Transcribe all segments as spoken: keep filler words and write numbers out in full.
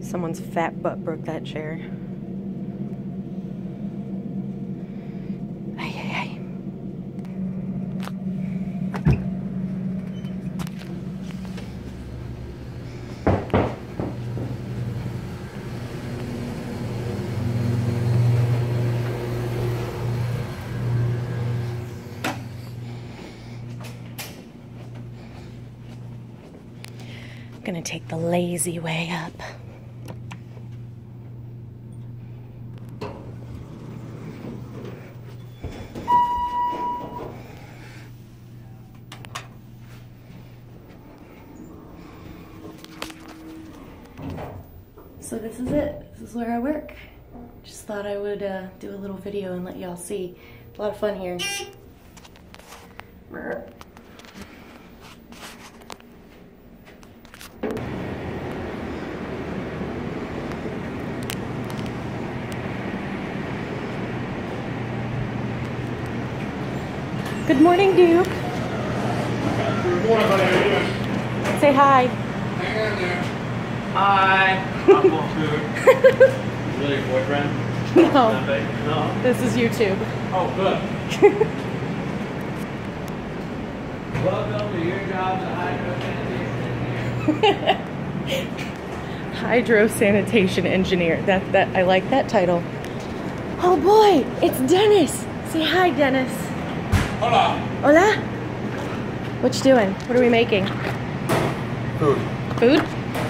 Someone's fat butt broke that chair. Ay, ay, ay. I'm gonna take the lazy way up. So this is it. This is where I work. Just thought I would uh, do a little video and let y'all see. A lot of fun here. Brr. Good morning, Duke. Good morning, buddy. How you doing? Say hi. Hang in there. Hi. I'm full of food. Really your boyfriend? No. Not big? No. This is YouTube. Oh, good. Welcome to your job as a hydro sanitation engineer. Hydro sanitation engineer. That that I like that title. Oh boy, it's Dennis. Say hi, Dennis. Hola. Hola. What you doing? What are we making? Food. Food?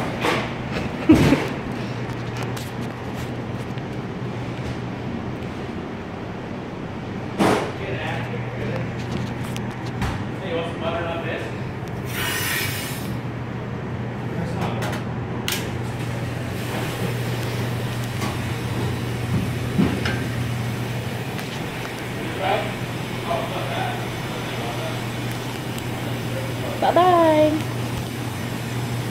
Hey, you want some butter on this? There's some. Bye bye.